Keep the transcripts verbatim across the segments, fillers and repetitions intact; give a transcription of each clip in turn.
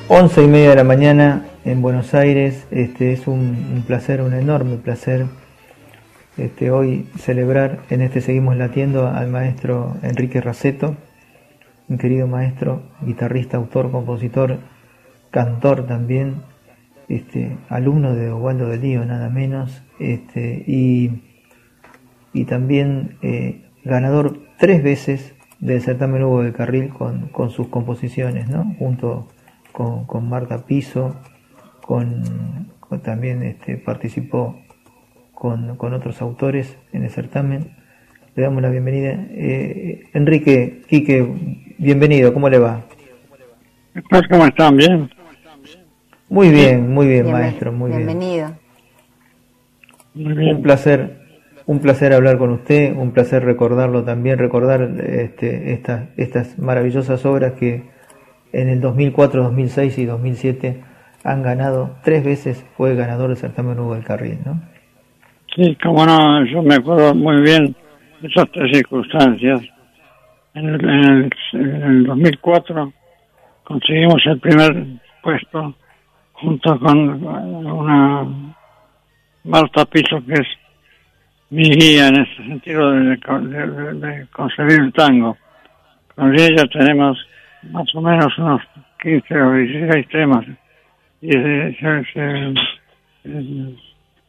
Once y media de la mañana en Buenos Aires. Este es un, un placer, un enorme placer este, hoy celebrar en este Seguimos Latiendo al maestro Enrique Raceto, un querido maestro, guitarrista, autor, compositor, cantor también, este, alumno de Osvaldo de Lío, nada menos, este, y, y también eh, ganador tres veces del certamen Hugo del Carril con, con sus composiciones, ¿no? Junto con, con Marta Piso, con, con también este, participó con, con otros autores en el certamen. Le damos la bienvenida. Eh, Enrique, Quique, bienvenido, ¿cómo le va? ¿Cómo están? ¿Bien? Muy bien, muy bien, Bienven- maestro, muy bienvenido. bien. Muy bien. Un placer, un placer hablar con usted, un placer recordarlo también, recordar este, estas, estas maravillosas obras que en el dos mil cuatro, dos mil seis y dos mil siete han ganado, tres veces fue ganador del certamen Hugo del Carril, ¿no? Sí, como no, yo me acuerdo muy bien de esas tres circunstancias. En el, en el, en el dos mil cuatro conseguimos el primer puesto junto con una Marta Piso, que es mi guía en ese sentido de, de, de, de concebir el tango. Con ella tenemos más o menos unos quince o dieciséis temas y se, se, se, se,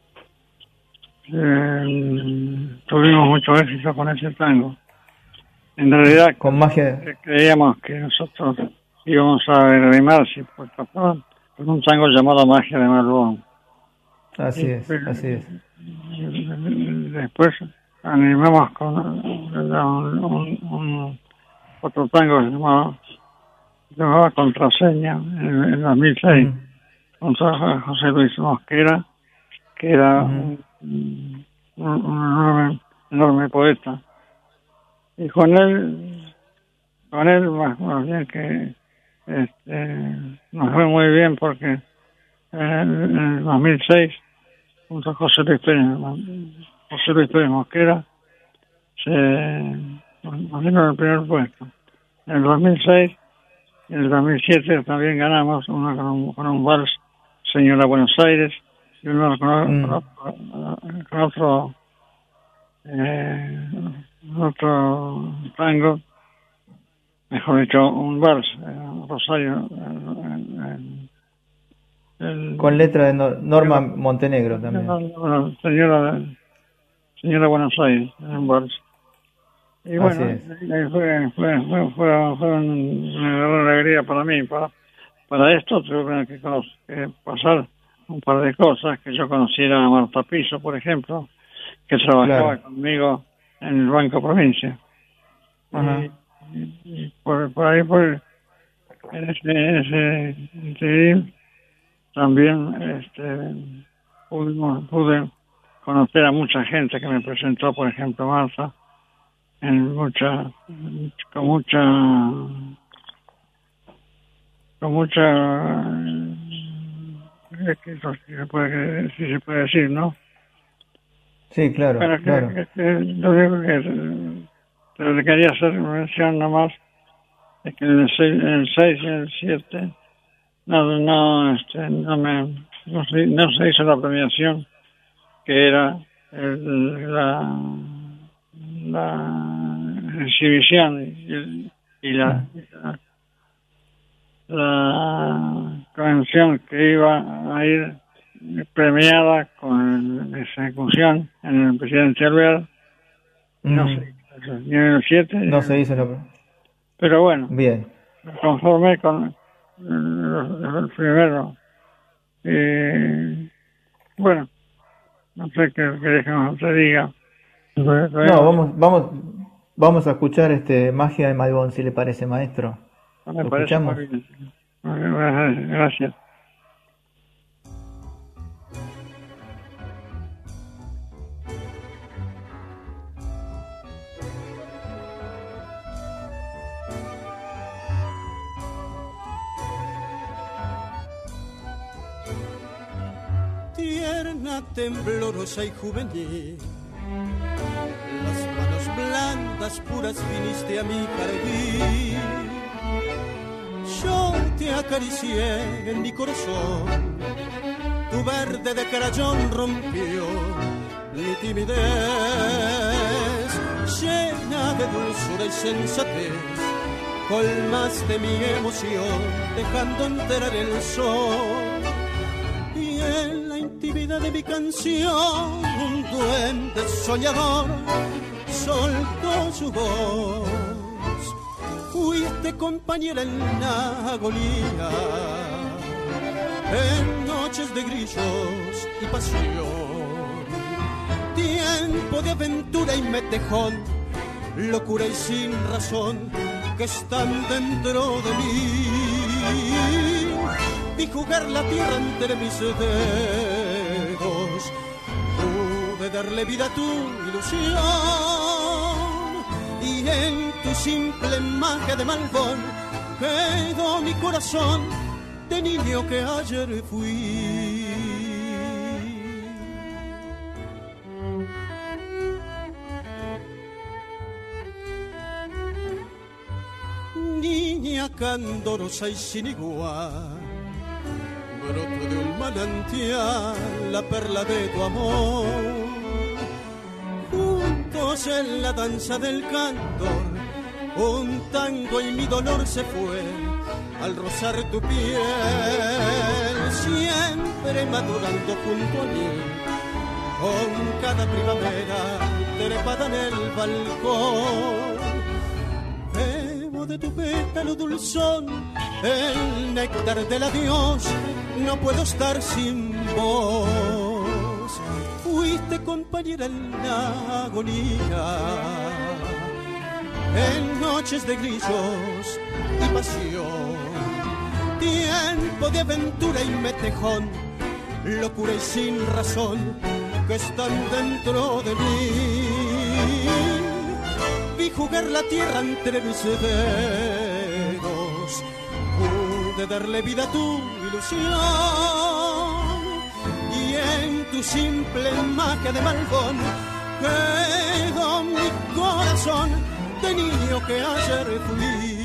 Eh, tuvimos mucho éxito con ese tango. En realidad, con magia, creíamos que nosotros íbamos a rimar si por favor, con un tango llamado Magia de Malbón. Así Y, es, así es. Después animamos con un, un, un otro tango llamado, llamado Contraseña en el dos mil seis, mm. con José Luis Mosquera, que era mm. un, un, un enorme, enorme poeta. Y con él, con él más, más bien que este, nos fue muy bien porque en el, en el dos mil seis, junto a José Luis Pérez, José Luis Pérez Mosquera, se nos dieron el primer puesto. En el dos mil seis y en el dos mil siete también ganamos uno con un, con un vals, Señora Buenos Aires, y uno con, mm. con otro, con otro, eh, otro tango, mejor dicho, un vals, eh, Rosario. Eh, el, con letra de no, Norma Montenegro también. Bueno, señora, señora Buenos Aires, un vals. Y bueno, fue, fue, fue, fue, fue, fue una gran alegría para mí. Para, para esto tuve que, que pasar un par de cosas, que yo conociera a Marta Piso, por ejemplo, que trabajaba claro. conmigo en el Banco Provincia. Y, y, y por, por ahí, por, en ese, en ese interim, también este, pude, pude conocer a mucha gente que me presentó, por ejemplo, Marta, en mucha, con mucha, con mucha, eso si se puede, si se puede decir, ¿no? Sí, claro, Pero que, claro. Que, que, lo único que, pero le quería hacer mención nomás es que en el seis, en el seis y en el siete no, no, este, no me, no se, no se hizo la premiación que era el, la, la exhibición y, y la, la la convención que iba a ir premiada con la ejecución en el presidente Alvear, mm. no se hizo, ni en el siete no se hizo la... pero bueno, bien, me conformé con el, el primero y bueno, no sé qué querés que no te diga. No, vamos, vamos, vamos a escuchar este Magia de Malbón, si le parece, maestro. Me ¿Lo parece escuchamos? Muy bien. Gracias. Tierna, temblorosa y juvenil, las manos blandas, puras, viniste a mi jardín. Yo te acaricié en mi corazón, tu verde de crayón rompió mi timidez, llena de dulzura y sensatez, colmaste mi emoción, dejando entrar el sol. Y en la intimidad de mi canción, un duende soñador soltó su voz. Fuiste compañera en la agonía, en noches de grillos y pasión, tiempo de aventura y metejón, locura y sin razón que están dentro de mí. Vi jugar la tierra entre mis dedos, pude darle vida a tu ilusión, y en tu simple magia de Malbón quedó mi corazón de niño que ayer fui. Niña candorosa y sin igual, broto de un manantial, la perla de tu amor. Juntos en la danza del candor, un tango y mi dolor se fue al rozar tu piel, siempre madurando junto a mí, con cada primavera trepada en el balcón. Bebo de tu pétalo dulzón el néctar del adiós, no puedo estar sin vos. Fuiste compañera en la agonía, en noches de grillos y pasión, tiempo de aventura y metejón, locura y sin razón que están dentro de mí. Vi jugar la tierra entre mis dedos, pude darle vida a tu ilusión, y en tu simple magia de Malbón quedó mi corazón de niño que ayer fui.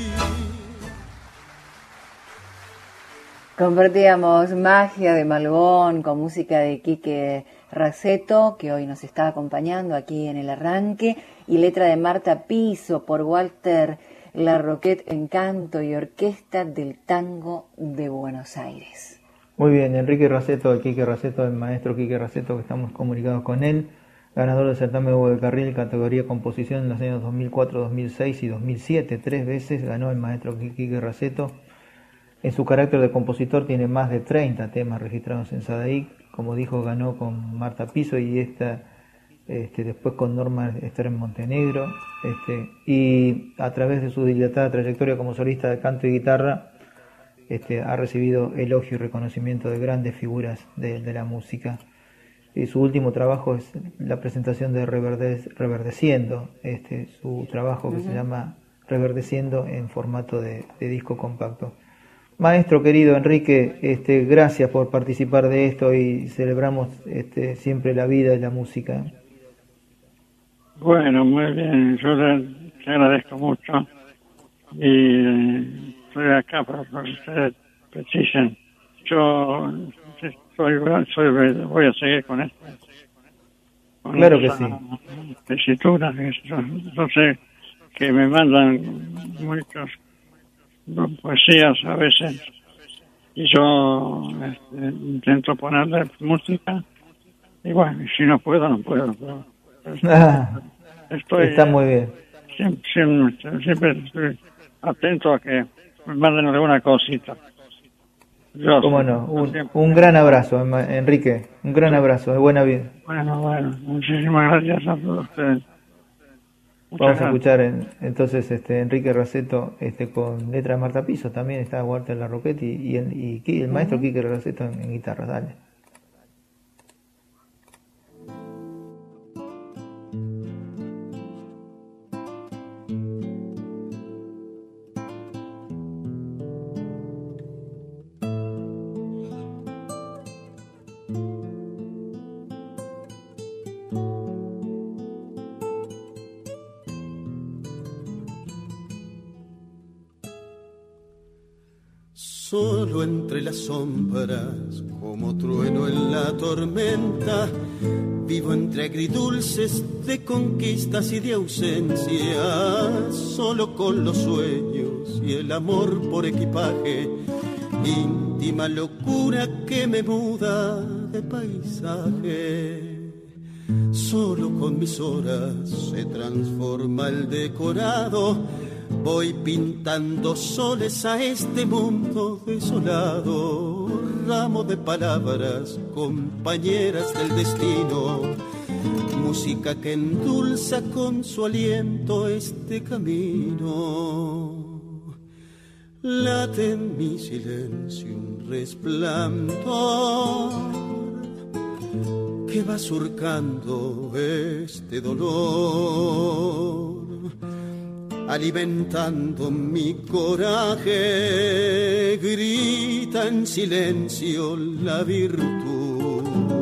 Compartíamos Magia de Malbón con música de Quique Raceto, que hoy nos está acompañando aquí en el arranque, y letra de Marta Piso por Walter Larroquet en canto y orquesta del Tango de Buenos Aires. Muy bien, Enrique Raceto, el Quique Raceto, el maestro Quique Raceto, que estamos comunicados con él, ganador del certamen Hugo de Carril, categoría composición en los años dos mil cuatro, dos mil seis y dos mil siete, tres veces ganó el maestro Quique Raceto. En su carácter de compositor tiene más de treinta temas registrados en Sadaic, como dijo, ganó con Marta Piso y esta, este, después con Norma Ester en Montenegro, este, y a través de su dilatada trayectoria como solista de canto y guitarra, este, ha recibido elogio y reconocimiento de grandes figuras de, de la música. Y su último trabajo es la presentación de Reverde, Reverdeciendo, este, su trabajo que uh-huh. se llama Reverdeciendo en formato de, de disco compacto. Maestro querido Enrique, este, gracias por participar de esto y celebramos este, siempre la vida y la música. Bueno, muy bien, yo le, te agradezco mucho y estoy acá para que ustedes precisen. Yo soy, soy, voy a seguir con esto. Con claro que sí. Tesitura, yo, yo sé que me mandan muchos poesías a veces y yo este, intento ponerle música y bueno, si no puedo, no puedo, pero, pero ah, estoy, está muy bien. Siempre, siempre, siempre estoy atento a que me manden alguna cosita. Yo, cómo no, un, un gran abrazo, Enrique, un gran abrazo, de buena vida. Bueno, bueno, muchísimas gracias a todos ustedes. Vamos a escuchar en, entonces este Enrique Raceto este con letra de Marta Piso, también está Walter Larroquet y, y, el, y el maestro uh-huh. Quique Raceto en, en guitarra, dale. Solo entre las sombras, como trueno en la tormenta, vivo entre agridulces de conquistas y de ausencia, solo con los sueños y el amor por equipaje, íntima locura que me muda de paisaje. Solo con mis horas se transforma el decorado, voy pintando soles a este mundo desolado, ramo de palabras, compañeras del destino, música que endulza con su aliento este camino. Late en mi silencio un resplandor que va surcando este dolor, alimentando mi coraje, grita en silencio la virtud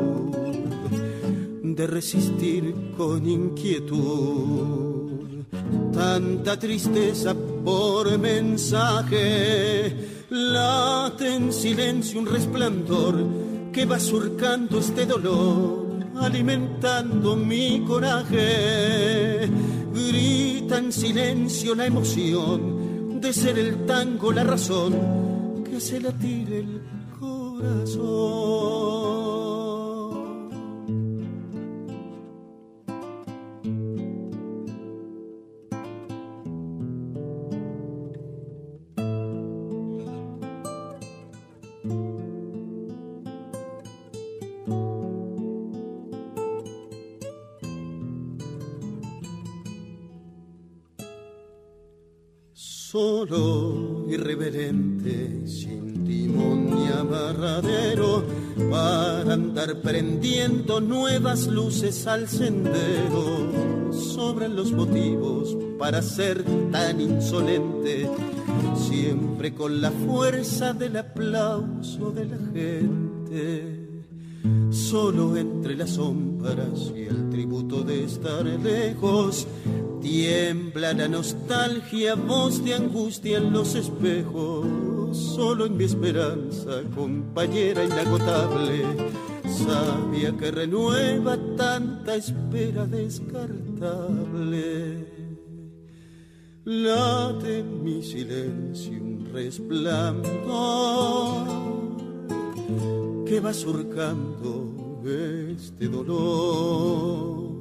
de resistir con inquietud tanta tristeza por mensaje. Late en silencio un resplandor que va surcando este dolor, alimentando mi coraje. Grita en silencio la emoción de ser el tango la razón que hace latir el corazón. Solo, irreverente, sin timón ni amarradero, para andar prendiendo nuevas luces al sendero. Sobran los motivos para ser tan insolente, siempre con la fuerza del aplauso de la gente. Solo entre las sombras y el tributo de estar lejos, tiembla la nostalgia, voz de angustia en los espejos. Solo en mi esperanza, compañera inagotable, sabia que renueva tanta espera descartable. Late en mi silencio un resplandor que va surcando este dolor,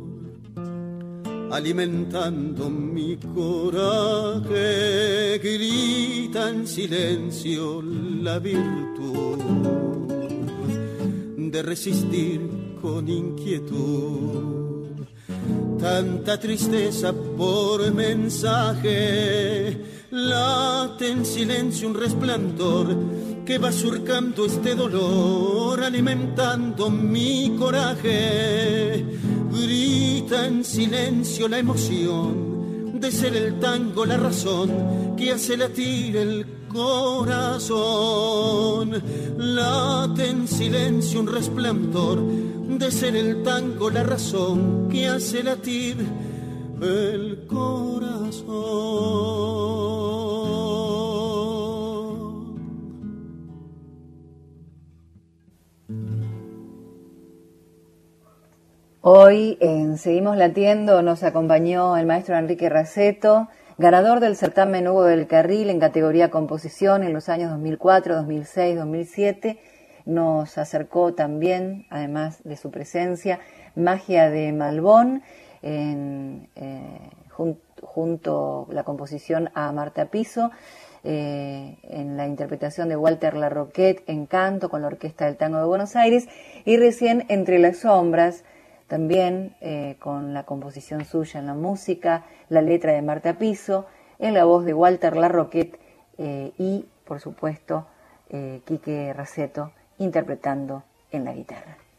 alimentando mi coraje. Grita en silencio la virtud de resistir con inquietud tanta tristeza por mensaje. Late en silencio un resplandor que va surcando este dolor, alimentando mi coraje. Grita en silencio la emoción de ser el tango la razón que hace latir el corazón. Late en silencio un resplandor de ser el tango la razón que hace latir el corazón. Hoy en Seguimos Latiendo nos acompañó el maestro Enrique Raceto, ganador del certamen Hugo del Carril en categoría composición en los años dos mil cuatro, dos mil seis, dos mil siete. Nos acercó también, además de su presencia, Magia de Malbón, en, eh, jun, junto la composición a Marta Piso, eh, en la interpretación de Walter Larroquet en canto con la Orquesta del Tango de Buenos Aires, y recién Entre las Sombras, también eh, con la composición suya en la música, la letra de Marta Piso, en la voz de Walter Larroquet eh, y, por supuesto, eh, Quique Raceto interpretando en la guitarra.